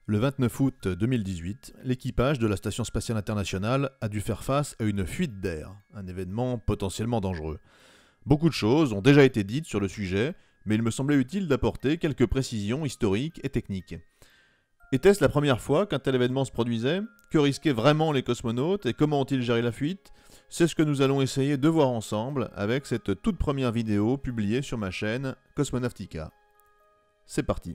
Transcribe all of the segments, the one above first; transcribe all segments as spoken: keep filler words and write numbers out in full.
Le vingt-neuf août deux mille dix-huit, l'équipage de la Station spatiale internationale a dû faire face à une fuite d'air, un événement potentiellement dangereux. Beaucoup de choses ont déjà été dites sur le sujet, mais il me semblait utile d'apporter quelques précisions historiques et techniques. Était-ce la première fois qu'un tel événement se produisait? Que risquaient vraiment les cosmonautes et comment ont-ils géré la fuite? C'est ce que nous allons essayer de voir ensemble avec cette toute première vidéo publiée sur ma chaîne Cosmonautica. C'est parti.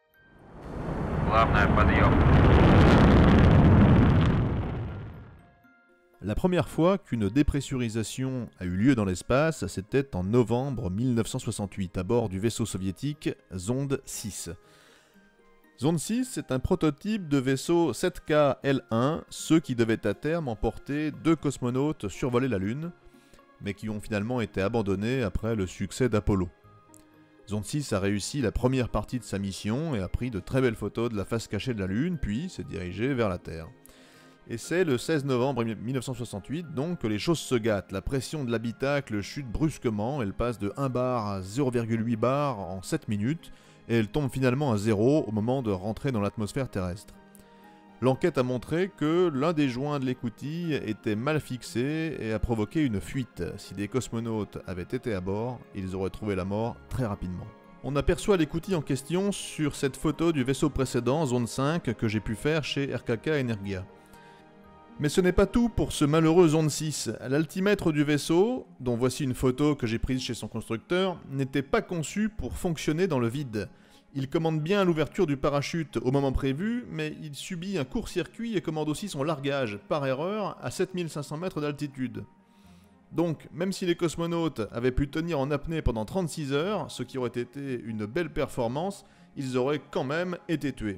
La première fois qu'une dépressurisation a eu lieu dans l'espace, c'était en novembre mille neuf cent soixante-huit à bord du vaisseau soviétique Zonde six. Zonde six est un prototype de vaisseau sept K L un, ceux qui devaient à terme emporter deux cosmonautes survoler la Lune, mais qui ont finalement été abandonnés après le succès d'Apollo. Zonde six a réussi la première partie de sa mission et a pris de très belles photos de la face cachée de la Lune, puis s'est dirigé vers la Terre. Et c'est le seize novembre mille neuf cent soixante-huit donc que les choses se gâtent. La pression de l'habitacle chute brusquement, elle passe de un bar à zéro virgule huit bar en sept minutes, et elle tombe finalement à zéro au moment de rentrer dans l'atmosphère terrestre. L'enquête a montré que l'un des joints de l'écoutille était mal fixé et a provoqué une fuite. Si des cosmonautes avaient été à bord, ils auraient trouvé la mort très rapidement. On aperçoit l'écoutille en question sur cette photo du vaisseau précédent, Zonde cinq, que j'ai pu faire chez R K K Energia. Mais ce n'est pas tout pour ce malheureux Zonde six. L'altimètre du vaisseau, dont voici une photo que j'ai prise chez son constructeur, n'était pas conçu pour fonctionner dans le vide. Il commande bien l'ouverture du parachute au moment prévu, mais il subit un court-circuit et commande aussi son largage, par erreur, à sept mille cinq cents mètres d'altitude. Donc, même si les cosmonautes avaient pu tenir en apnée pendant trente-six heures, ce qui aurait été une belle performance, ils auraient quand même été tués.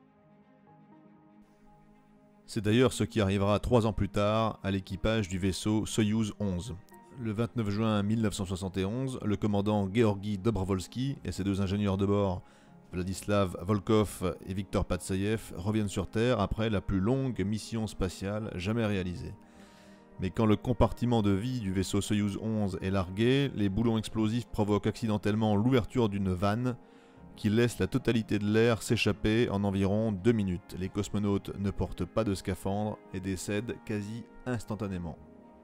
C'est d'ailleurs ce qui arrivera trois ans plus tard à l'équipage du vaisseau Soyouz onze. Le vingt-neuf juin mille neuf cent soixante et onze, le commandant Georgi Dobrovolski et ses deux ingénieurs de bord, Vladislav Volkov et Viktor Patsayev, reviennent sur Terre après la plus longue mission spatiale jamais réalisée. Mais quand le compartiment de vie du vaisseau Soyouz onze est largué, les boulons explosifs provoquent accidentellement l'ouverture d'une vanne qui laisse la totalité de l'air s'échapper en environ deux minutes. Les cosmonautes ne portent pas de scaphandre et décèdent quasi instantanément.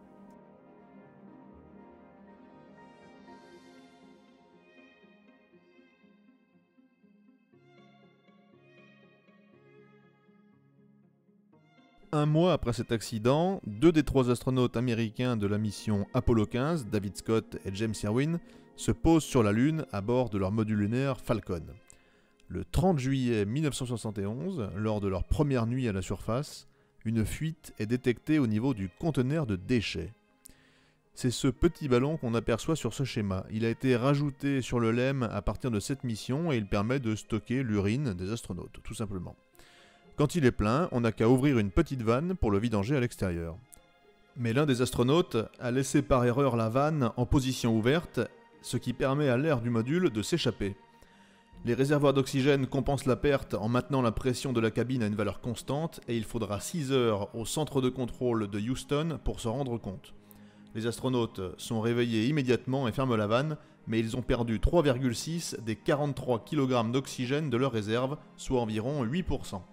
Un mois après cet accident, deux des trois astronautes américains de la mission Apollo quinze, David Scott et James Irwin, se posent sur la Lune à bord de leur module lunaire Falcon. Le trente juillet mille neuf cent soixante et onze, lors de leur première nuit à la surface, une fuite est détectée au niveau du conteneur de déchets. C'est ce petit ballon qu'on aperçoit sur ce schéma. Il a été rajouté sur le L E M à partir de cette mission et il permet de stocker l'urine des astronautes, tout simplement. Quand il est plein, on n'a qu'à ouvrir une petite vanne pour le vidanger à l'extérieur. Mais l'un des astronautes a laissé par erreur la vanne en position ouverte, ce qui permet à l'air du module de s'échapper. Les réservoirs d'oxygène compensent la perte en maintenant la pression de la cabine à une valeur constante et il faudra six heures au centre de contrôle de Houston pour se rendre compte. Les astronautes sont réveillés immédiatement et ferment la vanne, mais ils ont perdu trois virgule six des quarante-trois kilogrammes d'oxygène de leur réserve, soit environ huit pour cent.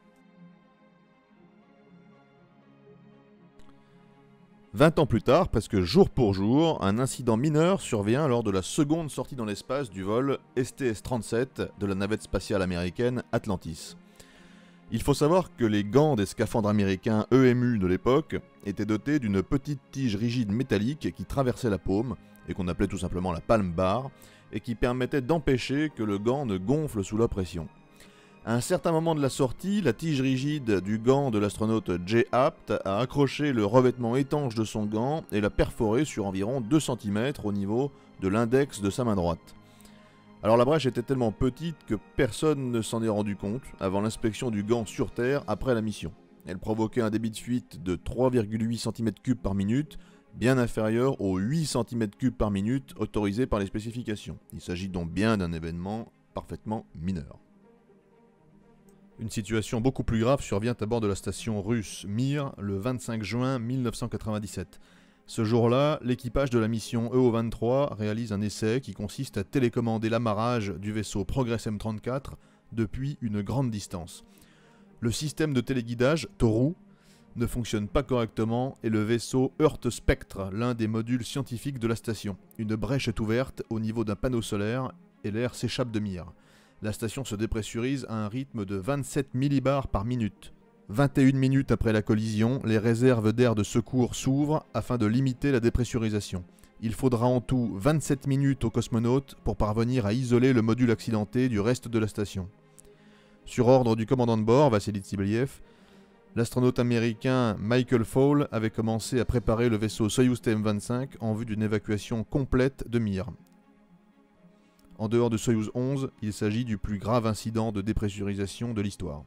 vingt ans plus tard, presque jour pour jour, un incident mineur survient lors de la seconde sortie dans l'espace du vol S T S trente-sept de la navette spatiale américaine Atlantis. Il faut savoir que les gants des scaphandres américains E M U de l'époque étaient dotés d'une petite tige rigide métallique qui traversait la paume, et qu'on appelait tout simplement la palm bar, et qui permettait d'empêcher que le gant ne gonfle sous la pression. À un certain moment de la sortie, la tige rigide du gant de l'astronaute Jay Apt a accroché le revêtement étanche de son gant et l'a perforé sur environ deux centimètres au niveau de l'index de sa main droite. Alors la brèche était tellement petite que personne ne s'en est rendu compte avant l'inspection du gant sur Terre après la mission. Elle provoquait un débit de fuite de trois virgule huit centimètres cubes par minute, bien inférieur aux huit centimètres cubes par minute autorisés par les spécifications. Il s'agit donc bien d'un événement parfaitement mineur. Une situation beaucoup plus grave survient à bord de la station russe Mir le vingt-cinq juin mille neuf cent quatre-vingt-dix-sept. Ce jour-là, l'équipage de la mission E O vingt-trois réalise un essai qui consiste à télécommander l'amarrage du vaisseau Progress M trente-quatre depuis une grande distance. Le système de téléguidage, Toru, ne fonctionne pas correctement et le vaisseau heurte Spectre, l'un des modules scientifiques de la station. Une brèche est ouverte au niveau d'un panneau solaire et l'air s'échappe de Mir. La station se dépressurise à un rythme de vingt-sept millibars par minute. vingt et une minutes après la collision, les réserves d'air de secours s'ouvrent afin de limiter la dépressurisation. Il faudra en tout vingt-sept minutes aux cosmonautes pour parvenir à isoler le module accidenté du reste de la station. Sur ordre du commandant de bord, Vassili Tsibiliev, l'astronaute américain Michael Foale avait commencé à préparer le vaisseau Soyouz T M vingt-cinq en vue d'une évacuation complète de Mir. En dehors de Soyouz onze, il s'agit du plus grave incident de dépressurisation de l'histoire.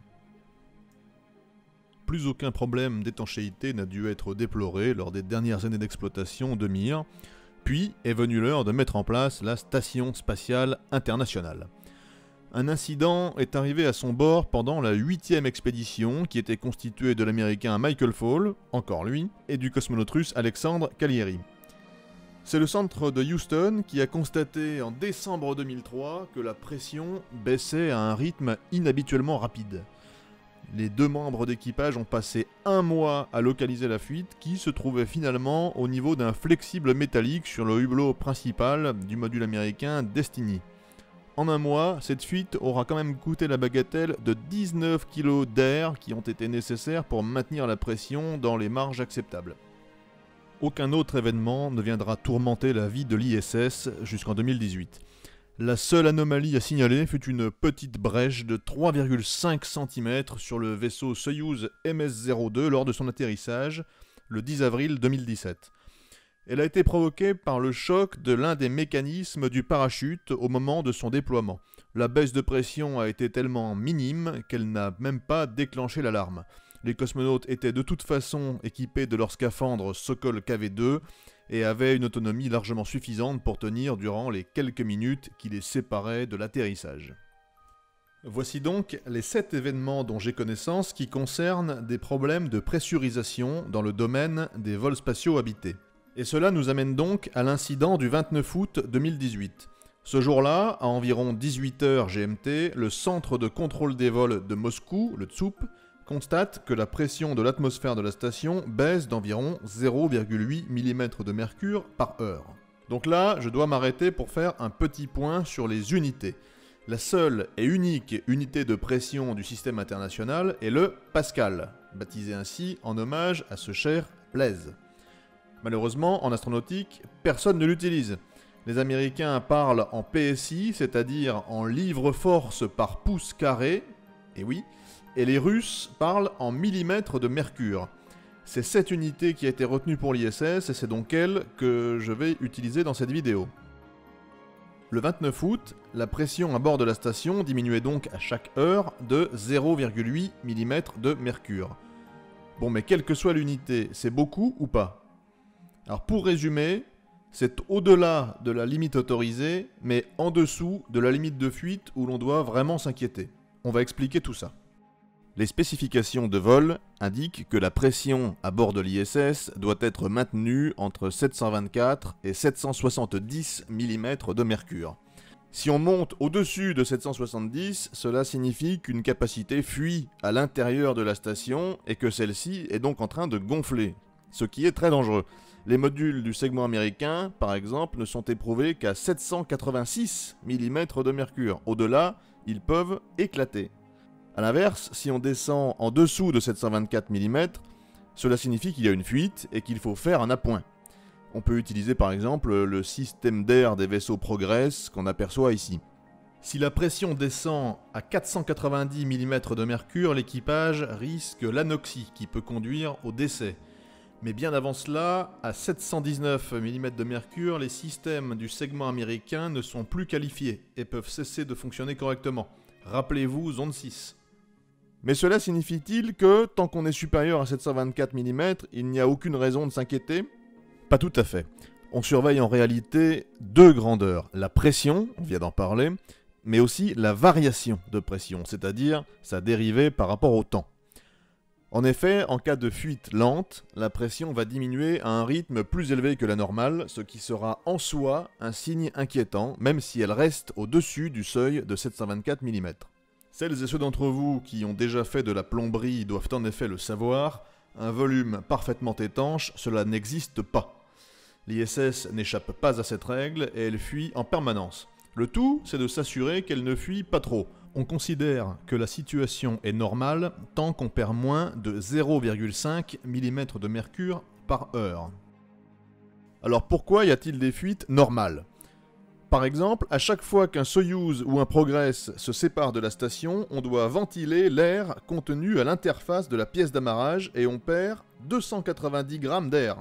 Plus aucun problème d'étanchéité n'a dû être déploré lors des dernières années d'exploitation de Mir, puis est venue l'heure de mettre en place la Station Spatiale Internationale. Un incident est arrivé à son bord pendant la huitième expédition qui était constituée de l'américain Michael Foale, encore lui, et du cosmonaute russe Alexandre Kalieri. C'est le centre de Houston qui a constaté en décembre deux mille trois que la pression baissait à un rythme inhabituellement rapide. Les deux membres d'équipage ont passé un mois à localiser la fuite qui se trouvait finalement au niveau d'un flexible métallique sur le hublot principal du module américain Destiny. En un mois, cette fuite aura quand même coûté la bagatelle de dix-neuf kilos d'air qui ont été nécessaires pour maintenir la pression dans les marges acceptables. Aucun autre événement ne viendra tourmenter la vie de l'I S S jusqu'en deux mille dix-huit. La seule anomalie à signaler fut une petite brèche de trois virgule cinq centimètres sur le vaisseau Soyouz M S zéro deux lors de son atterrissage le dix avril deux mille dix-sept. Elle a été provoquée par le choc de l'un des mécanismes du parachute au moment de son déploiement. La baisse de pression a été tellement minime qu'elle n'a même pas déclenché l'alarme. Les cosmonautes étaient de toute façon équipés de leur scaphandre Sokol K V deux et avaient une autonomie largement suffisante pour tenir durant les quelques minutes qui les séparaient de l'atterrissage. Voici donc les sept événements dont j'ai connaissance qui concernent des problèmes de pressurisation dans le domaine des vols spatiaux habités. Et cela nous amène donc à l'incident du vingt-neuf août deux mille dix-huit. Ce jour-là, à environ dix-huit heures G M T, le centre de contrôle des vols de Moscou, le T S U P, constate que la pression de l'atmosphère de la station baisse d'environ zéro virgule huit millimètres de mercure par heure. Donc là, je dois m'arrêter pour faire un petit point sur les unités. La seule et unique unité de pression du système international est le Pascal, baptisé ainsi en hommage à ce cher Blaise. Malheureusement, en astronautique, personne ne l'utilise. Les Américains parlent en P S I, c'est-à-dire en livre-force par pouce carré, et oui, et les Russes parlent en millimètres de mercure. C'est cette unité qui a été retenue pour l'I S S et c'est donc elle que je vais utiliser dans cette vidéo. Le vingt-neuf août, la pression à bord de la station diminuait donc à chaque heure de zéro virgule huit millimètres de mercure. Bon, mais quelle que soit l'unité, c'est beaucoup ou pas? Alors pour résumer, c'est au-delà de la limite autorisée, mais en dessous de la limite de fuite où l'on doit vraiment s'inquiéter. On va expliquer tout ça. Les spécifications de vol indiquent que la pression à bord de l'I S S doit être maintenue entre sept cent vingt-quatre et sept cent soixante-dix millimètres de mercure. Si on monte au-dessus de sept cent soixante-dix, cela signifie qu'une capacité fuit à l'intérieur de la station et que celle-ci est donc en train de gonfler, ce qui est très dangereux. Les modules du segment américain, par exemple, ne sont éprouvés qu'à sept cent quatre-vingt-six millimètres de mercure. Au-delà, ils peuvent éclater. A l'inverse, si on descend en dessous de sept cent vingt-quatre millimètres, cela signifie qu'il y a une fuite et qu'il faut faire un appoint. On peut utiliser par exemple le système d'air des vaisseaux Progress qu'on aperçoit ici. Si la pression descend à quatre cent quatre-vingt-dix millimètres de mercure, l'équipage risque l'anoxie qui peut conduire au décès. Mais bien avant cela, à sept cent dix-neuf millimètres de mercure, les systèmes du segment américain ne sont plus qualifiés et peuvent cesser de fonctionner correctement. Rappelez-vous zone six. Mais cela signifie-t-il que, tant qu'on est supérieur à sept cent vingt-quatre millimètres, il n'y a aucune raison de s'inquiéter? Pas tout à fait. On surveille en réalité deux grandeurs. La pression, on vient d'en parler, mais aussi la variation de pression, c'est-à-dire sa dérivée par rapport au temps. En effet, en cas de fuite lente, la pression va diminuer à un rythme plus élevé que la normale, ce qui sera en soi un signe inquiétant, même si elle reste au-dessus du seuil de sept cent vingt-quatre millimètres. Celles et ceux d'entre vous qui ont déjà fait de la plomberie doivent en effet le savoir, un volume parfaitement étanche, cela n'existe pas. L'I S S n'échappe pas à cette règle et elle fuit en permanence. Le tout, c'est de s'assurer qu'elle ne fuit pas trop. On considère que la situation est normale tant qu'on perd moins de zéro virgule cinq millimètres de mercure par heure. Alors pourquoi y a-t-il des fuites normales ? Par exemple, à chaque fois qu'un Soyouz ou un Progress se sépare de la station, on doit ventiler l'air contenu à l'interface de la pièce d'amarrage et on perd deux cent quatre-vingt-dix grammes d'air.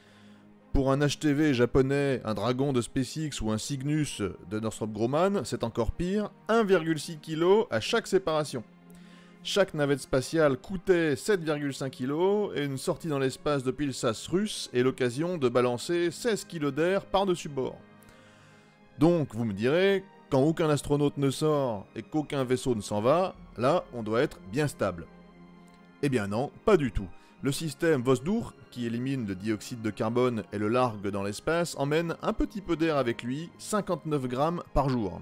Pour un H T V japonais, un Dragon de SpaceX ou un Cygnus de Northrop Grumman, c'est encore pire, un virgule six kilos à chaque séparation. Chaque navette spatiale coûtait sept virgule cinq kilos et une sortie dans l'espace depuis le sas russe est l'occasion de balancer seize kilos d'air par-dessus bord. Donc, vous me direz, quand aucun astronaute ne sort et qu'aucun vaisseau ne s'en va, là, on doit être bien stable. Eh bien non, pas du tout. Le système Vosdur, qui élimine le dioxyde de carbone et le largue dans l'espace, emmène un petit peu d'air avec lui, cinquante-neuf grammes par jour.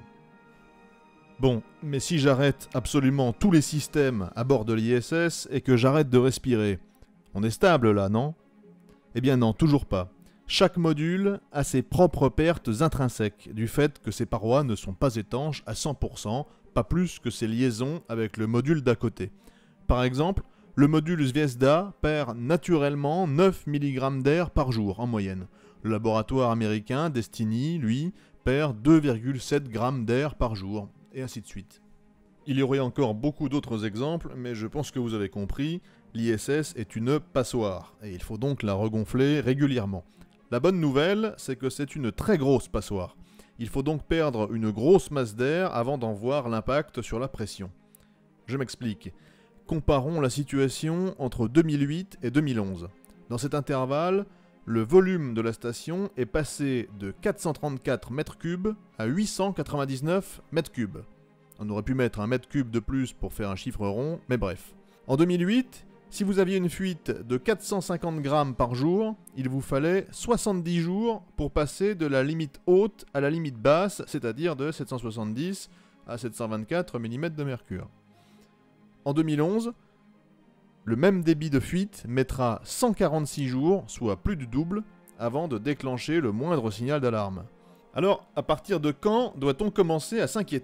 Bon, mais si j'arrête absolument tous les systèmes à bord de l'I S S et que j'arrête de respirer, on est stable là, non ? Eh bien non, toujours pas. Chaque module a ses propres pertes intrinsèques, du fait que ses parois ne sont pas étanches à cent pour cent, pas plus que ses liaisons avec le module d'à côté. Par exemple, le module Zvezda perd naturellement neuf milligrammes d'air par jour en moyenne. Le laboratoire américain Destiny, lui, perd deux virgule sept grammes d'air par jour, et ainsi de suite. Il y aurait encore beaucoup d'autres exemples, mais je pense que vous avez compris, l'I S S est une passoire, et il faut donc la regonfler régulièrement. La bonne nouvelle, c'est que c'est une très grosse passoire. Il faut donc perdre une grosse masse d'air avant d'en voir l'impact sur la pression. Je m'explique. Comparons la situation entre deux mille huit et deux mille onze. Dans cet intervalle, le volume de la station est passé de quatre cent trente-quatre mètres cubes à huit cent quatre-vingt-dix-neuf mètres cubes. On aurait pu mettre un mètre cube de plus pour faire un chiffre rond, mais bref. En deux mille huit, si vous aviez une fuite de quatre cent cinquante grammes par jour, il vous fallait soixante-dix jours pour passer de la limite haute à la limite basse, c'est-à-dire de sept cent soixante-dix à sept cent vingt-quatre millimètres de mercure. En deux mille onze, le même débit de fuite mettra cent quarante-six jours, soit plus du double, avant de déclencher le moindre signal d'alarme. Alors, à partir de quand doit-on commencer à s'inquiéter ?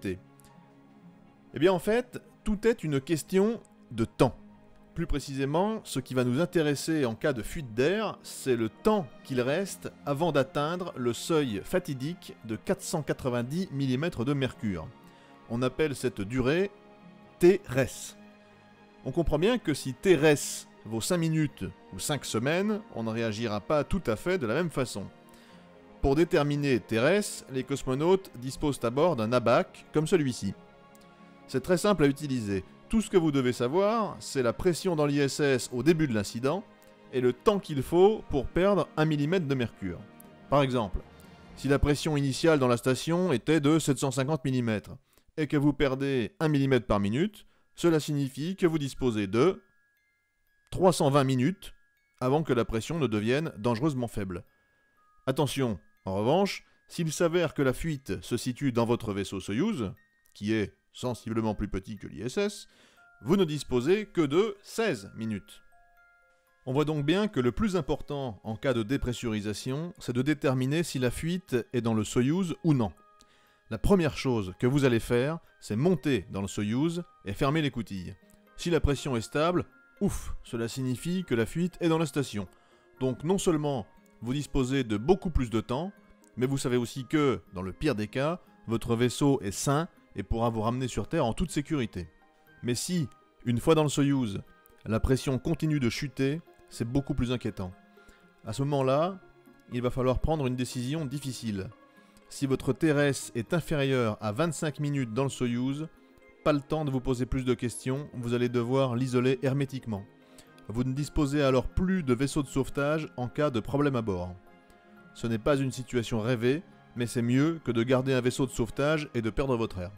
Eh bien en fait, tout est une question de temps. Plus précisément, ce qui va nous intéresser en cas de fuite d'air, c'est le temps qu'il reste avant d'atteindre le seuil fatidique de quatre cent quatre-vingt-dix millimètres de mercure. On appelle cette durée T R E S. On comprend bien que si T R E S vaut cinq minutes ou cinq semaines, on ne réagira pas tout à fait de la même façon. Pour déterminer T R E S, les cosmonautes disposent à bord d'un abac comme celui-ci. C'est très simple à utiliser. Tout ce que vous devez savoir, c'est la pression dans l'I S S au début de l'incident et le temps qu'il faut pour perdre un millimètre de mercure. Par exemple, si la pression initiale dans la station était de sept cent cinquante millimètres et que vous perdez un millimètre par minute, cela signifie que vous disposez de trois cent vingt minutes avant que la pression ne devienne dangereusement faible. Attention, en revanche, s'il s'avère que la fuite se situe dans votre vaisseau Soyouz, qui est sensiblement plus petit que l'I S S, vous ne disposez que de seize minutes. On voit donc bien que le plus important en cas de dépressurisation, c'est de déterminer si la fuite est dans le Soyouz ou non. La première chose que vous allez faire, c'est monter dans le Soyouz et fermer l'écoutille. Si la pression est stable, ouf, cela signifie que la fuite est dans la station. Donc non seulement vous disposez de beaucoup plus de temps, mais vous savez aussi que, dans le pire des cas, votre vaisseau est sain et pourra vous ramener sur Terre en toute sécurité. Mais si, une fois dans le Soyouz, la pression continue de chuter, c'est beaucoup plus inquiétant. À ce moment-là, il va falloir prendre une décision difficile. Si votre T R E S est inférieur à vingt-cinq minutes dans le Soyouz, pas le temps de vous poser plus de questions, vous allez devoir l'isoler hermétiquement. Vous ne disposez alors plus de vaisseau de sauvetage en cas de problème à bord. Ce n'est pas une situation rêvée, mais c'est mieux que de garder un vaisseau de sauvetage et de perdre votre air.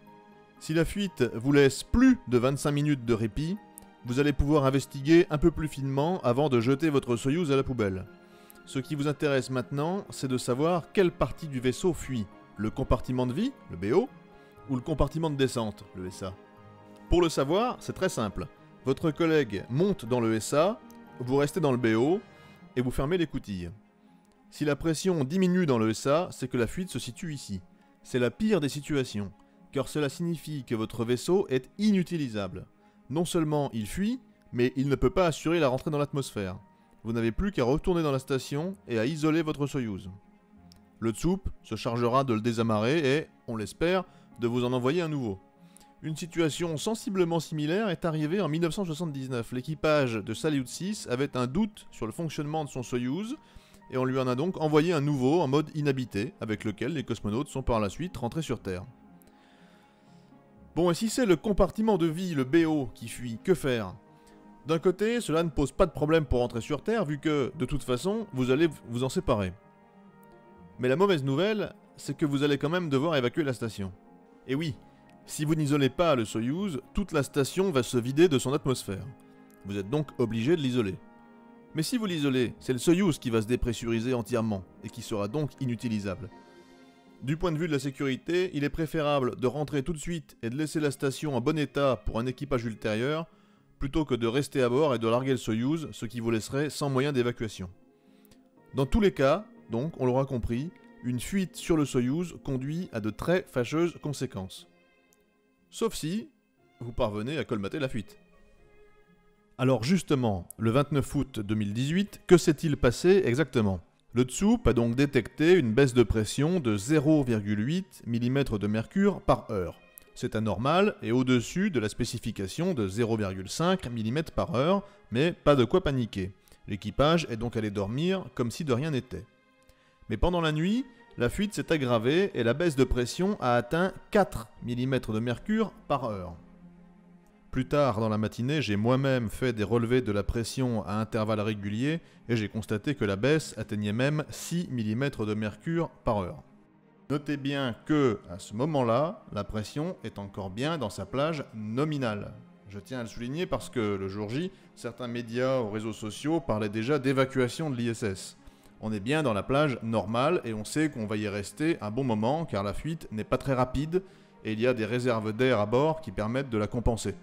Si la fuite vous laisse plus de vingt-cinq minutes de répit, vous allez pouvoir investiguer un peu plus finement avant de jeter votre Soyouz à la poubelle. Ce qui vous intéresse maintenant, c'est de savoir quelle partie du vaisseau fuit. Le compartiment de vie, le B O, ou le compartiment de descente, le S A. Pour le savoir, c'est très simple. Votre collègue monte dans le S A, vous restez dans le B O et vous fermez l'écoutille. Si la pression diminue dans le S A, c'est que la fuite se situe ici. C'est la pire des situations, car cela signifie que votre vaisseau est inutilisable. Non seulement il fuit, mais il ne peut pas assurer la rentrée dans l'atmosphère. Vous n'avez plus qu'à retourner dans la station et à isoler votre Soyouz. Le Tsup se chargera de le désamarrer et, on l'espère, de vous en envoyer un nouveau. Une situation sensiblement similaire est arrivée en mille neuf cent soixante-dix-neuf. L'équipage de Salyut six avait un doute sur le fonctionnement de son Soyouz et on lui en a donc envoyé un nouveau en mode inhabité, avec lequel les cosmonautes sont par la suite rentrés sur Terre. Bon, et si c'est le compartiment de vie, le B O, qui fuit, que faire ? D'un côté, cela ne pose pas de problème pour rentrer sur Terre, vu que, de toute façon, vous allez vous en séparer. Mais la mauvaise nouvelle, c'est que vous allez quand même devoir évacuer la station. Et oui, si vous n'isolez pas le Soyouz, toute la station va se vider de son atmosphère. Vous êtes donc obligé de l'isoler. Mais si vous l'isolez, c'est le Soyouz qui va se dépressuriser entièrement, et qui sera donc inutilisable. Du point de vue de la sécurité, il est préférable de rentrer tout de suite et de laisser la station en bon état pour un équipage ultérieur, plutôt que de rester à bord et de larguer le Soyouz, ce qui vous laisserait sans moyen d'évacuation. Dans tous les cas, donc, on l'aura compris, une fuite sur le Soyouz conduit à de très fâcheuses conséquences. Sauf si vous parvenez à colmater la fuite. Alors justement, le vingt-neuf août deux mille dix-huit, que s'est-il passé exactement ? Le Tsup a donc détecté une baisse de pression de zéro virgule huit millimètres de mercure par heure. C'est anormal et au-dessus de la spécification de zéro virgule cinq millimètres par heure, mais pas de quoi paniquer. L'équipage est donc allé dormir comme si de rien n'était. Mais pendant la nuit, la fuite s'est aggravée et la baisse de pression a atteint quatre millimètres de mercure par heure. Plus tard dans la matinée, j'ai moi-même fait des relevés de la pression à intervalles réguliers et j'ai constaté que la baisse atteignait même six millimètres de mercure par heure. Notez bien que, à ce moment-là, la pression est encore bien dans sa plage nominale. Je tiens à le souligner parce que, le jour J, certains médias ou réseaux sociaux parlaient déjà d'évacuation de l'I S S. On est bien dans la plage normale et on sait qu'on va y rester un bon moment car la fuite n'est pas très rapide et il y a des réserves d'air à bord qui permettent de la compenser.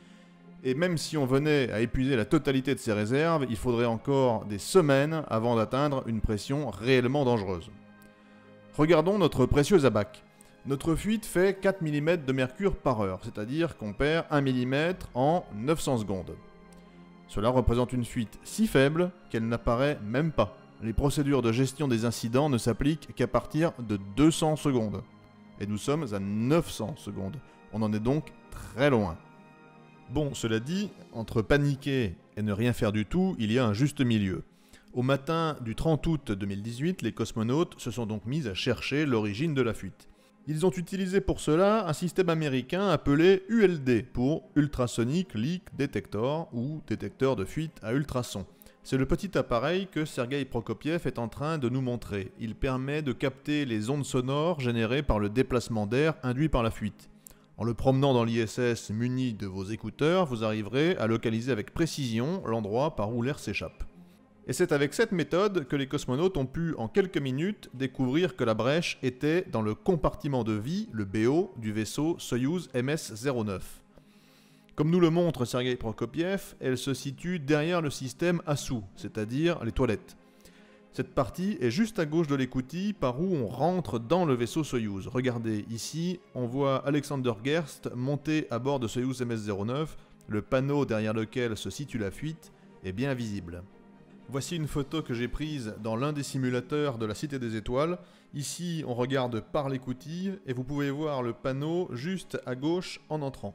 Et même si on venait à épuiser la totalité de ces réserves, il faudrait encore des semaines avant d'atteindre une pression réellement dangereuse. Regardons notre précieux abac. Notre fuite fait quatre millimètres de mercure par heure, c'est-à-dire qu'on perd un millimètre en neuf cents secondes. Cela représente une fuite si faible qu'elle n'apparaît même pas. Les procédures de gestion des incidents ne s'appliquent qu'à partir de deux cents secondes. Et nous sommes à neuf cents secondes. On en est donc très loin. Bon, cela dit, entre paniquer et ne rien faire du tout, il y a un juste milieu. Au matin du trente août deux mille dix-huit, les cosmonautes se sont donc mis à chercher l'origine de la fuite. Ils ont utilisé pour cela un système américain appelé U L D, pour Ultrasonic Leak Detector, ou détecteur de fuite à ultrasons. C'est le petit appareil que Sergueï Prokopiev est en train de nous montrer. Il permet de capter les ondes sonores générées par le déplacement d'air induit par la fuite. En le promenant dans l'I S S muni de vos écouteurs, vous arriverez à localiser avec précision l'endroit par où l'air s'échappe. Et c'est avec cette méthode que les cosmonautes ont pu, en quelques minutes, découvrir que la brèche était dans le compartiment de vie, le B O, du vaisseau Soyouz M S zéro neuf. Comme nous le montre Sergueï Prokopiev, elle se situe derrière le système A S U, c'est-à-dire les toilettes. Cette partie est juste à gauche de l'écoutille par où on rentre dans le vaisseau Soyouz. Regardez, ici, on voit Alexander Gerst monter à bord de Soyouz M S zéro neuf. Le panneau derrière lequel se situe la fuite est bien visible. Voici une photo que j'ai prise dans l'un des simulateurs de la Cité des Étoiles. Ici, on regarde par l'écoutille et vous pouvez voir le panneau juste à gauche en entrant.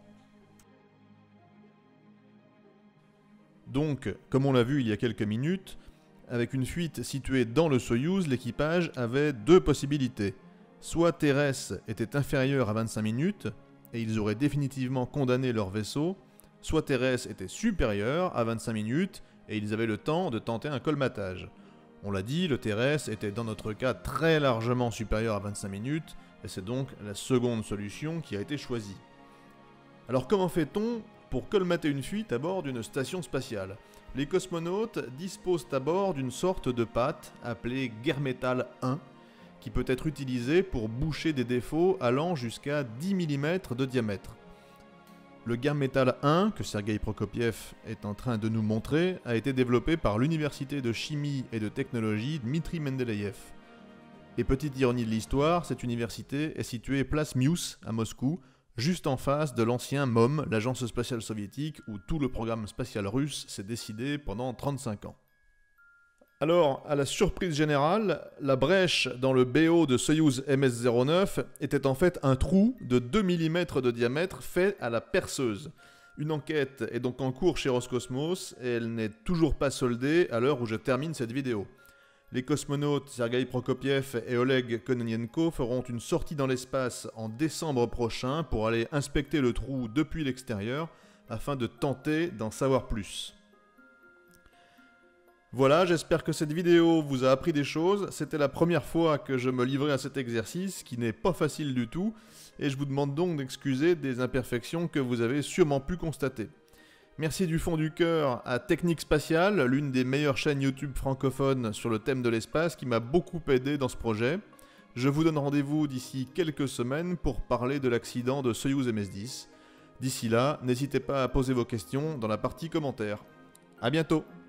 Donc, comme on l'a vu il y a quelques minutes, avec une fuite située dans le Soyouz, l'équipage avait deux possibilités. Soit T R S était inférieur à vingt-cinq minutes, et ils auraient définitivement condamné leur vaisseau, soit T R S était supérieur à vingt-cinq minutes, et ils avaient le temps de tenter un colmatage. On l'a dit, le T R S était dans notre cas très largement supérieur à vingt-cinq minutes, et c'est donc la seconde solution qui a été choisie. Alors comment fait-on pour colmater une fuite à bord d'une station spatiale ? Les cosmonautes disposent à bord d'une sorte de pâte appelée Guermetal un, qui peut être utilisée pour boucher des défauts allant jusqu'à dix millimètres de diamètre. Le Gametal un, que Sergueï Prokopiev est en train de nous montrer, a été développé par l'université de chimie et de technologie Dmitri Mendeleïev. Et petite ironie de l'histoire, cette université est située place Mius à Moscou, juste en face de l'ancien M O M, l'agence spatiale soviétique, où tout le programme spatial russe s'est décidé pendant trente-cinq ans. Alors, à la surprise générale, la brèche dans le B O de Soyouz M S zéro neuf était en fait un trou de deux millimètres de diamètre fait à la perceuse. Une enquête est donc en cours chez Roscosmos et elle n'est toujours pas soldée à l'heure où je termine cette vidéo. Les cosmonautes Sergueï Prokopiev et Oleg Kononenko feront une sortie dans l'espace en décembre prochain pour aller inspecter le trou depuis l'extérieur afin de tenter d'en savoir plus. Voilà, j'espère que cette vidéo vous a appris des choses. C'était la première fois que je me livrais à cet exercice, qui n'est pas facile du tout, et je vous demande donc d'excuser des imperfections que vous avez sûrement pu constater. Merci du fond du cœur à Technique Spatiale, l'une des meilleures chaînes YouTube francophones sur le thème de l'espace, qui m'a beaucoup aidé dans ce projet. Je vous donne rendez-vous d'ici quelques semaines pour parler de l'accident de Soyouz M S dix. D'ici là, n'hésitez pas à poser vos questions dans la partie commentaires. À bientôt!